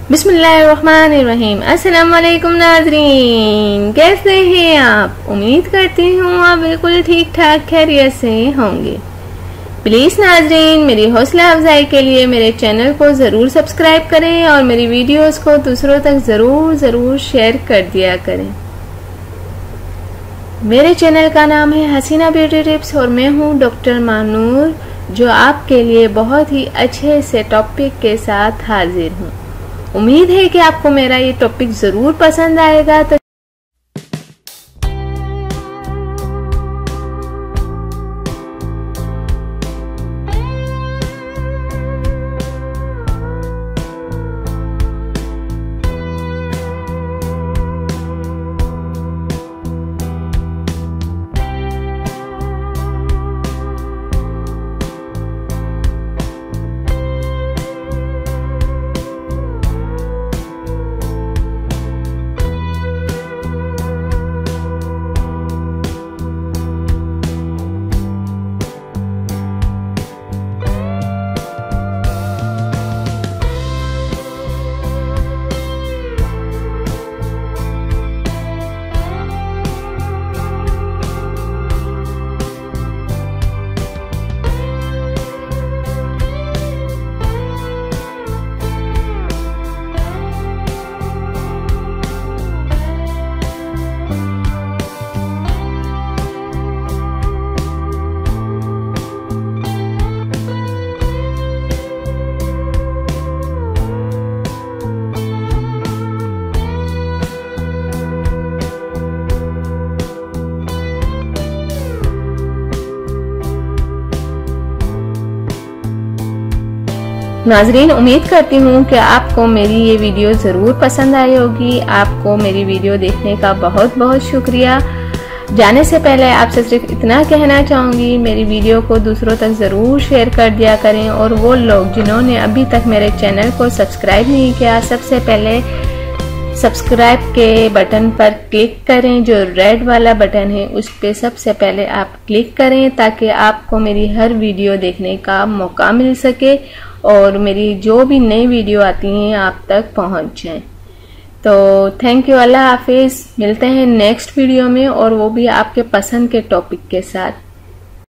बिस्मिल्लाहिर्रहमानिर्रहीम। अस्सलाम वालेकुम नाज़रीन, कैसे हैं आप? उम्मीद करती हूँ आप बिल्कुल ठीक ठाक खैरियत से होंगे। प्लीज़ नाज़रीन, मेरी हौसला अफजाई के लिए मेरे चैनल को ज़रूर सब्सक्राइब करें और मेरी वीडियोस को दूसरों तक ज़रूर शेयर कर दिया करें। मेरे चैनल का नाम है हसीना ब्यूटी टिप्स और मैं हूँ डॉक्टर मानूर, जो आपके लिए बहुत ही अच्छे से टॉपिक के साथ हाजिर हूँ। उम्मीद है कि आपको मेरा ये टॉपिक ज़रूर पसंद आएगा। तो नाजरीन, उम्मीद करती हूँ कि आपको मेरी ये वीडियो ज़रूर पसंद आई होगी। आपको मेरी वीडियो देखने का बहुत बहुत शुक्रिया। जाने से पहले आपसे सिर्फ इतना कहना चाहूँगी, मेरी वीडियो को दूसरों तक ज़रूर शेयर कर दिया करें। और वो लोग जिन्होंने अभी तक मेरे चैनल को सब्सक्राइब नहीं किया, सबसे पहले सब्सक्राइब के बटन पर क्लिक करें। जो रेड वाला बटन है उस पर सबसे पहले आप क्लिक करें, ताकि आपको मेरी हर वीडियो देखने का मौका मिल सके और मेरी जो भी नई वीडियो आती हैं आप तक पहुंच जाएं। तो थैंक यू, अल्लाह हाफिज़। मिलते हैं नेक्स्ट वीडियो में, और वो भी आपके पसंद के टॉपिक के साथ।